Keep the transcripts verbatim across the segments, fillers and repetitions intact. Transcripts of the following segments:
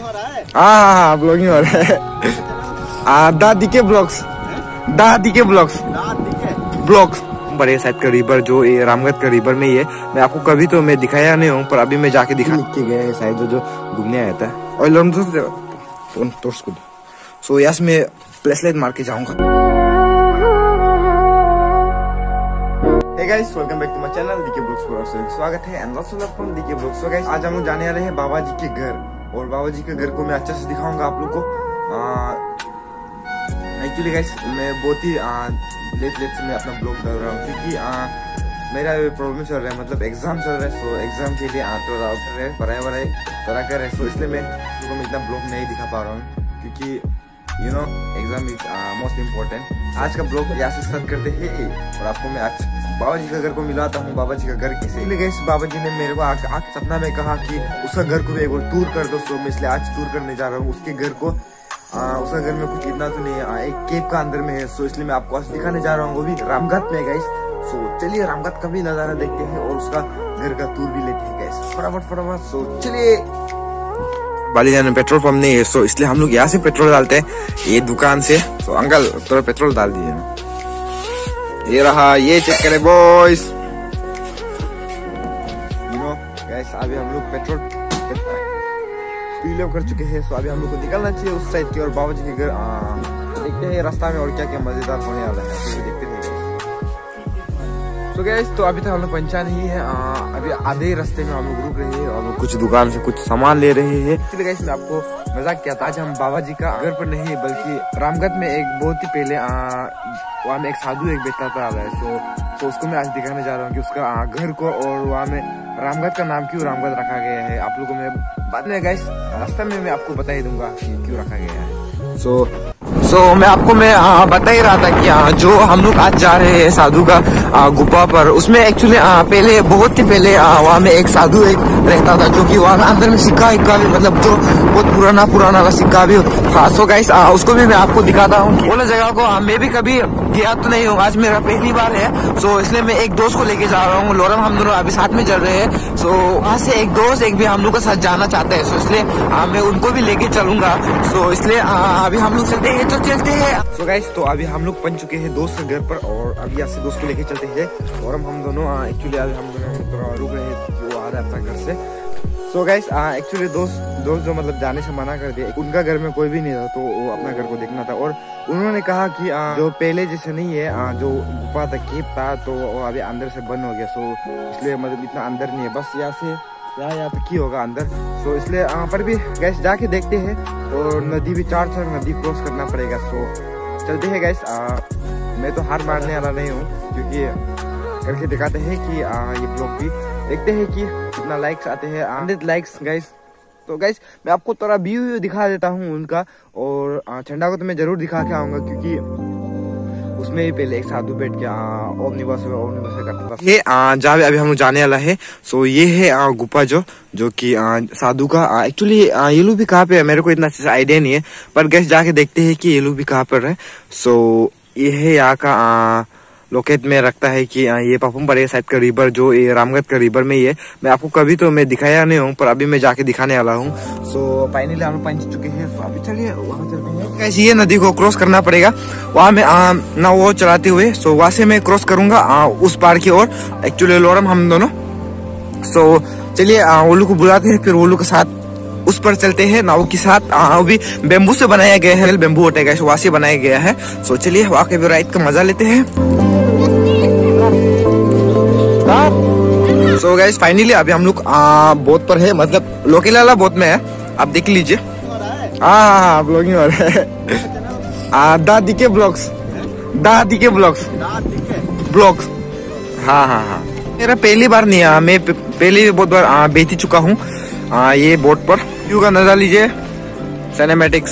हाँ हाँ हाँ ब्लॉगिंग हो रहा है। दादी के ब्लॉग्स, दादी के ब्लॉग्स ब्लॉग्स बड़े साइड का रिवर जो ये रामगढ़ का रिवर में ही है। मैं आपको कभी तो मैं दिखाया नहीं हूँ, पर अभी मैं जाके दिखा के गया है शायद जो घूमने आया था। और लोन तो सो यस मैं फ्लैशलाइट मार के जाऊंगा। Hey guys, welcome back to my channel DK blogs पर आपका स्वागत है and lots of love from DK blogs. So guys, आज हम लोग जाने वाले हैं बाबा जी के घर, और बाबा जी के घर को मैं अच्छे से दिखाऊंगा आप लोग को। एक्चुअली गाइस, मैं बहुत ही लेट लेट से मैं अपना ब्लॉग डाल रहा हूँ, क्योंकि आ, मेरा प्रॉब्लम चल रहा है, मतलब एग्जाम चल रहा है। सो एग्जाम के लिए थोड़ा कर रहे पढ़ाई वढ़ाई थोड़ा कर रहे, सो इसलिए मैं लोगों में इतना ब्लॉग नहीं दिखा पा रहा हूँ, क्योंकि you know exam is most important. आज का ब्लॉग यहाँ से स्टार्ट करते हैं, और आपको मैं आज बाबा जी का घर को मिलाता हूँ। बाबा जी का घर कैसे, इसलिए गाइस बाबा जी ने मेरे को आ, आ, सपना में कहा कि उसका घर को एक बार टूर कर दो। सो मैं इसलिए आज टूर करने जा रहा हूँ उसके घर को। आ, उसका घर में कुछ इतना तो नहीं है, एक केव का अंदर में है। सो इसलिए मैं आपको आज दिखाने जा रहा हूँ, वो भी रामगढ़ में गाइस। सो चलिए रामगढ़ का भी नजारा देखते हैं और उसका घर का टूर भी लेते हैं गाइस, फटाफट फटाफट। सो चलिए, बाली जाने पेट्रोल पंप नहीं है, सो इसलिए हम लोग यहाँ से पेट्रोल डालते हैं ये दुकान से। तो अंकल थोड़ा पेट्रोल डाल दीजिए ना, ये रहा, ये चेक करें बॉयज। यू नो गाइस, अभी हम लोग पेट्रोल पीले कर चुके हैं। सो अभी हम लोग को निकलना चाहिए उस साइड की, और बाबा जी के घर देखते हैं रास्ता में और क्या क्या मजेदार होने वाला है, तो देखते हैं। तो गाइस, तो अभी तक हम लोग पहुंचा नहीं है, आ, अभी आधे रास्ते में हम लोग रुक रहे हैं और कुछ दुकान से कुछ सामान ले रहे हैं। इसलिए गाइस मैं आपको मजाक किया था, आज हम बाबा जी का घर पर नहीं बल्कि रामगढ़ में एक बहुत ही पहले वहाँ में एक साधु एक बेटा था, सो तो उसको मैं आज दिखाने जा रहा हूँ कि उसका घर को, और वहाँ में रामगढ़ का नाम क्यों रामगढ़ रखा गया है। आप लोगों में बाद में गाइस रास्ते में मैं आपको बता ही दूंगा कि क्यों रखा गया है। सो सो so, मैं आपको मैं आ, बता ही रहा था कि आ, जो हम लोग आज जा रहे हैं साधु का आ, गुफा पर, उसमें एक्चुअली पहले बहुत ही पहले वहाँ में एक साधु एक रहता था, जो कि वहाँ अंदर में सिक्का इक्का भी, मतलब जो बहुत पुराना पुराना वाला सिक्का भी था। सो गाइस, उसको भी मैं आपको दिखाता हूँ। वो जगह को आ, मैं भी कभी गया तो नहीं हूँ, आज मेरा पहली बार है। सो इसलिए मैं एक दोस्त को लेके जा रहा हूँ, लोरम, हम दोनों अभी साथ में चल रहे हैं। सो वहाँ से एक दोस्त एक भी हम लोग के साथ जाना चाहते हैं, सो इसलिए मैं उनको भी लेके चलूंगा। सो इसलिए अभी हम लोग चलते हैं, तो चलते हैं। सो गाइस, तो अभी हम लोग पहुंच चुके हैं दोस्त के घर पर, और अभी यहाँ से दोस्त को लेके चलते हैं। और हम हम दोनों एक्चुअली अभी हम दोनों रुक रहे हैं, वो आ रहा है अपना घर से। सो गाइस, एक्चुअली दोस्त दोस्त जो मतलब जाने से मना कर दिया, उनका घर में कोई भी नहीं था, तो वो अपना घर को देखना था। और उन्होंने कहा कि आ, जो पहले जैसे नहीं है, आ, जो गुफा था केव था, तो वो अभी अंदर से बंद हो गया। सो इसलिए मतलब इतना अंदर नहीं है, बस यहाँ से यहाँ यहाँ तक ही होगा अंदर। सो इसलिए यहाँ पर भी गैस जाके देखते हैं, और नदी भी चार चार नदी क्रॉस करना पड़ेगा। सो चलते हैं गैस। मैं तो हार मारने वाला नहीं हूँ, क्योंकि करके दिखाते हैं कि आ, ये ब्लॉग भी देखते हैं कि कितना लाइक्स आते हैं, हंड्रेड लाइक्स गाइस। तो गाइस, मैं आपको थोड़ा व्यू दिखा देता हूँ उनका, और ठंडा को तो मैं जरूर दिखा के आऊंगा, क्योंकि उसमें भी पहले एक साधु बैठ के ओमनिबस ओमनिबस करता था। ये जहाँ अभी हम लोग जाने वाला है, सो ये है गुफा जो जो कि साधु का। एक्चुअली ये लोग भी कहाँ पे है मेरे को इतना अच्छे से आइडिया नहीं है, पर गैस जाके देखते हैं कि ये लोग भी कहाँ पर है। सो ये है यहाँ का आ, लोकेट में रखता है कि ये पापुम बड़े साइड का रिवर जो ये रामगढ़ का रिवर में ही है। मैं आपको कभी तो मैं दिखाया नहीं हूँ, पर अभी मैं जाके दिखाने वाला हूँ। सो फाइनली हम लोग पहुंच चुके हैं, तो अभी चलिए वहाँ चलते हैं। कैसे ये नदी को क्रॉस करना पड़ेगा, वहाँ में ना वो चलाते हुए। सो वहाँ से मैं क्रॉस करूंगा आ, उस पार की ओर, एक्चुअली लोरम हम दोनों। सो चलिए वो लोग को बुलाते हैं, फिर वो लोग के साथ उस पर चलते हैं नाव के साथ। वो भी बेम्बू से बनाया गया है, बेम्बू होता है वहाँ से बनाया गया है। सो चलिए वहाँ के भी राइड का मजा लेते हैं। सो गाइस, फाइनली अभी हम लोग बोट पर है, मतलब लोकल वाला बोट में है, आप देख लीजिए। हाँ हाँ हाँ ब्लॉगिंग हो रहा है। दादी के ब्लॉग्स, दादी के ब्लॉग्स ब्लॉग्स हाँ हाँ हाँ मेरा पहली बार नहीं है, मैं पहले बहुत बार बैठ चुका हूँ ये बोट पर। व्यू का नजारा लीजिए, सिनेमैटिक्स।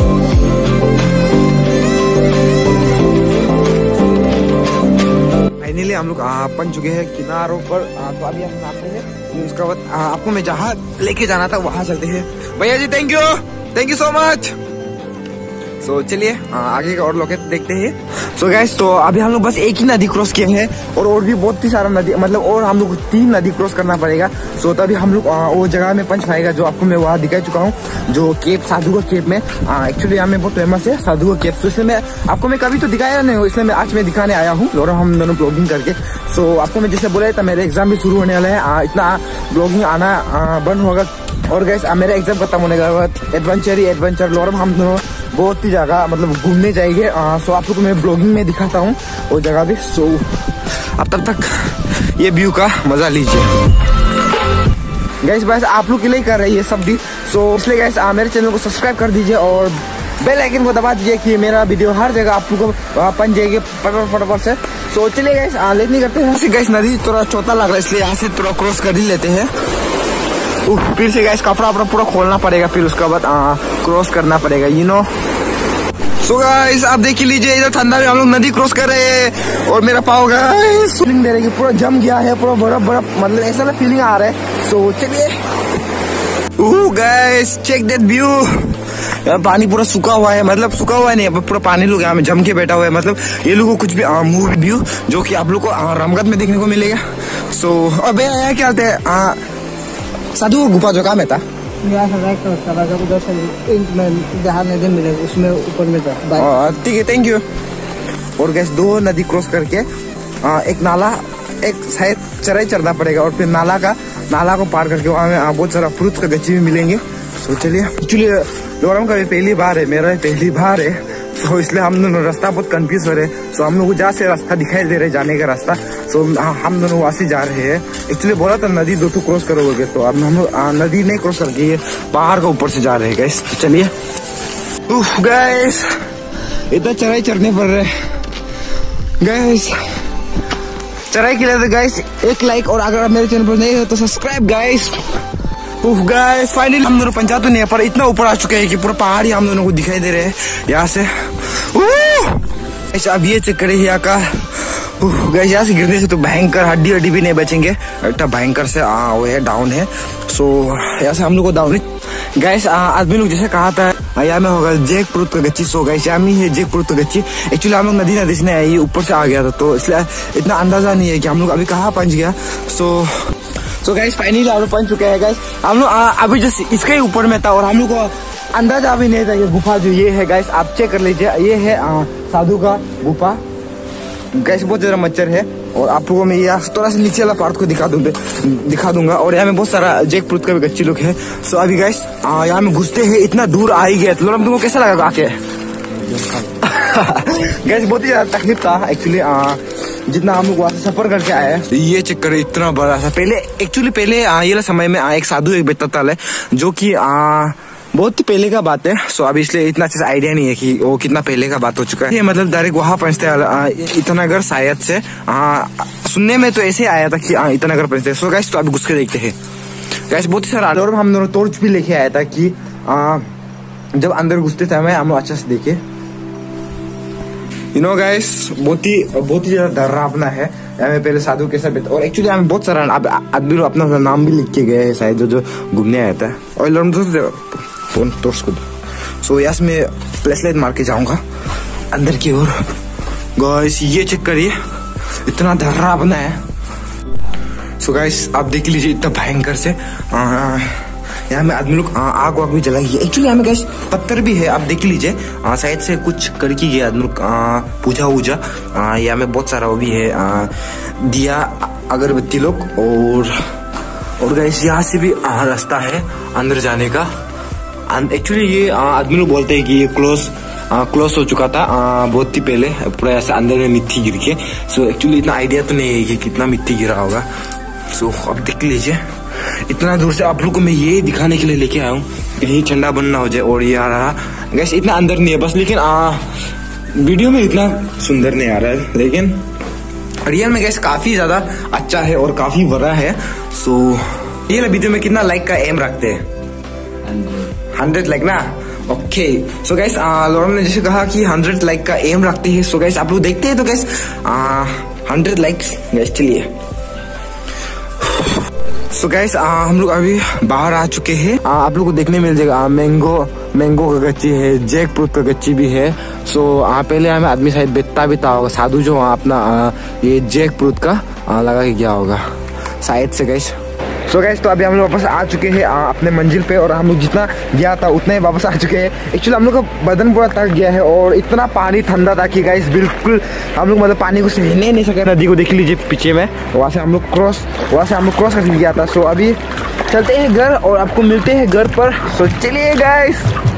फाइनली हम लोग पहुंच चुके हैं किनारों पर। आ, तो अभी हम आते हैं, उसका बाद आपको मैं जहाँ लेके जाना था वहां चलते हैं। भैया ji thank you, thank you so much. So चलिए आगे का और लोकेट देखते हैं। सो गाइस, तो अभी हम लोग बस एक ही नदी क्रॉस किए हैं और और भी बहुत ही सारा नदी, मतलब और हम लोग तीन नदी क्रॉस करना पड़ेगा। सो तभी हम लोग वो जगह में पहुंच पाएगा जो आपको मैं वहाँ दिखा चुका हूँ, जो केप साधु का केप में। एक्चुअली यहाँ में बहुत फेमस है साधु का केप, तो इसलिए मैं आपको मैं कभी तो दिखाया नहीं हूँ, इसलिए मैं आज मैं दिखाने आया हूँ और हम दोनों ब्लॉगिंग करके। सो आपको मैं जैसे बोला था मेरे एग्जाम भी शुरू होने वाला है, इतना ब्लॉगिंग आना बंद होगा। और गाइस मेरा एग्जाम खत्म होने के बाद एडवेंचर ही एडवेंचर लोरम हम दोनों बहुत ही जगह मतलब घूमने जाएंगे। सो आप लोग को मैं ब्लॉगिंग में दिखाता हूँ वो जगह भी। सो अब तब तक ये व्यू का मजा लीजिए। गाइस बस आप लोग के लिए कर रही है सब भी, सो इसलिए गाइस मेरे चैनल को सब्सक्राइब कर दीजिए और बेल आइकन को दबा दीजिए कि मेरा वीडियो हर जगह आप लोग को पहुंच जाएगी फटाफट फटाफट से। सो चलिए गाइस लेट नहीं करते हैं। गाइस नदी थोड़ा छोटा लग रहा है इसलिए यहाँ से थोड़ा क्रॉस कर ही लेते हैं। फिर से गाइस कपड़ा वपड़ा पूरा खोलना पड़ेगा, फिर उसके बाद क्रॉस करना पड़ेगा, यू नो। सो गाइस आप देख लीजिए इधर ठंडा में हम लोग नदी क्रॉस कर रहे हैं और मेरा पाव गाइस फीलिंग दे रही है, पूरा जम गया है, पूरा बर्फ बर्फ मतलब ऐसा ना फीलिंग आ रहा है। सो चलिए गाइस चेक दैट व्यू। यहाँ पानी पूरा सूखा हुआ है, मतलब सूखा हुआ है नहीं, पूरा पानी लोग यहाँ में जम के बैठा हुआ है। मतलब ये लोगों को कुछ भी मूवी व्यू जो कि आप लोग को रामगढ़ में देखने को मिलेगा। सो अब यहाँ क्या होते हैं साधु गुफा जो काम है था उसमें ऊपर में था। ठीक है, थैंक यू। और गैस दो नदी क्रॉस करके आ, एक नाला एक शायद चराई चढ़ना पड़ेगा और फिर नाला का नाला को पार करके वहाँ में बहुत सारा फ्रूट्स का गच्ची भी मिलेंगे। सो चलिए, एक्चुअली लोरम का भी पहली बार है, मेरा भी पहली बार है, तो इसलिए हम दोनों रास्ता बहुत कंफ्यूज हो रहे हैं। सो हम लोग को जहाँ से रास्ता दिखाई दे रहे जाने का रास्ता, सो हम दोनों वहाँ से जा रहे हैं। एक्चुअली बोला था नदी दो तो क्रॉस करोगे, तो अब हम लोग नदी नहीं क्रॉस करके ये पहाड़ के ऊपर से जा रहे हैं गाइस। तो चलिए गाइस इतना चढ़ाई चढ़ने पड़ रहे गाइस, चढ़ाई के लिए तो गाइस एक लाइक और अगर आप मेरे चैनल पर नहीं हो तो सब्सक्राइब गाइस। गाइस फाइनली हम दोनों पंचायत तो नहीं पर इतना ऊपर आ चुके हैं कि पूरा पहाड़ ही हम दोनों को दिखाई दे रहे हैं यहाँ से। अब ये चेक करें यहाँ का गाइस, यहाँ से गिरने से तो भयंकर हड्डी हड्डी भी नहीं बचेंगे, इतना भयंकर से आ, वो है डाउन है। सो यहाँ से हम लोग को डाउन गाइस आदमी लोग जैसे कहा था यहाँ में होगा जेक फ्रूट का गच्ची। सो गाइस यहाँ में है जेक फ्रूट का गच्ची। एक्चुअली हम लोग नदी नदी से नहीं आई, ऊपर से आ गया था, तो इसलिए इतना अंदाजा नहीं है कि हम लोग अभी कहाँ पहुंच गया। सो सो गाइस फाइनली हम लोग पहुंच चुके हैं गाइस। हम लोग अभी जस्ट इसके ही ऊपर में था और हम लोग को अंदाजा भी नहीं था कि गुफा जो ये है गाइस, आप चेक कर लीजिए, ये है आ, साधु का गुफा गाइस। बहुत ज्यादा मच्छर है और आप लोगों में ये थोड़ा सा नीचे वाला पार्ट को दिखा दूंगा दिखा दूंगा और यहाँ में बहुत सारा जेक फ्रूट का भी गच्ची लोग है। सो अभी गाइस यहाँ में घुसते हैं, इतना दूर आ ही गया, तो लोग तुमको कैसा लगा आके? गाइस बहुत ही ज्यादा तकलीफ था एक्चुअली, जितना हम लोग वहाँ से सफर करके आए हैं। ये चेक करें इतना बड़ा सा, पहले एक्चुअली पहले ये समय में एक साधु एक बेटा था जो कि बहुत ही पहले का बात है। सो अभी इसलिए इतना अच्छे से आइडिया नहीं है कि वो कितना पहले का बात हो चुका है। ये मतलब डायरेक्ट वहां पहुंचते इटानगर शायद से, आ, सुनने में तो ऐसे आया था कि इटानगर पहुंचते। सो गाइस तो अभी घुस के देखते हैं गाइस, बहुत ही सारा और हम दोनों टॉर्च भी लेके आया था कि आ, जब अंदर घुसते थे हमें हम लोग अच्छा से देखे। यू नो गाइस बहुत ही बहुत ही ज्यादा डरावना है हमें पहले साधु कैसा बेटा, और एक्चुअली हमें बहुत सारा आदमी लोग अपना नाम भी लिख के गए हैं शायद जो जो घूमने आया था। और सो यस मैं फ्लैशलाइट मार के जाऊंगा अंदर की ओर। गाइस ये चेक करिए इतना डरावना है। सो गाइस आप देख लीजिए इतना भयंकर से यहाँ में आदमी लोग आग वाग भी जलाई है। एक्चुअली यहाँ में गाइस पत्थर भी है, आप देख लीजिए शायद से कुछ करके गए आदमी लोग पूजा वूजा। यहाँ में बहुत सारा वो भी है आ, दिया अगरबत्ती लोग। और और गाइस यहाँ से भी रास्ता है अंदर जाने का। एक्चुअली ये आदमी लोग बोलते हैं कि ये क्लोज क्लोज हो चुका था आ, बहुत ही पहले, पूरा ऐसे अंदर में मिट्टी गिर के। सो एक्चुअली इतना आइडिया तो नहीं है कि कितना मिट्टी गिरा होगा। सो अब देख लीजिए इतना दूर से आप लोग को मैं ये दिखाने के लिए लेके आया हूँ कहीं ठंडा बंद ना हो जाए। और ये आ रहा गैस इतना अंदर नहीं है बस, लेकिन आ, वीडियो में इतना सुंदर नहीं आ रहा है, लेकिन रियल में गैस काफी ज्यादा अच्छा है और काफी बड़ा है। सो ये वीडियो में कितना लाइक का एम रखते हैं? हंड्रेड लाइक ना। ओके सो गाइस लोरम ने जैसे कहा कि हंड्रेड लाइक का एम रखते हैं। सो गाइस आप लोग देखते हैं तो गाइस हंड्रेड लाइक्स गाइस। चलिए सो गाइस हम लोग अभी बाहर आ चुके हैं। आप लोग को देखने मिल जाएगा मैंगो मैंगो का गच्ची है, जैक फ्रूट का गच्ची भी है। सो so, पहले हमें आदमी शायद बेचता भी था होगा, साधु जो अपना आ, ये जैक फ्रूट का आ, लगा के गया होगा शायद से गाइस। सो गाइस तो अभी हम लोग वापस आ चुके हैं अपने मंजिल पे, और हम लोग जितना गया था उतना ही वापस आ चुके हैं। एक्चुअली हम लोग का बदन पूरा थक गया है और इतना पानी ठंडा था कि गाइस बिल्कुल हम लोग मतलब पानी को सहने नहीं सके। नदी को देख लीजिए पीछे में, वहाँ से हम लोग क्रॉस वहाँ से हम लोग क्रॉस कर गया था। सो अभी चलते हैं घर और आपको मिलते हैं घर पर। सो चलिए गाइस।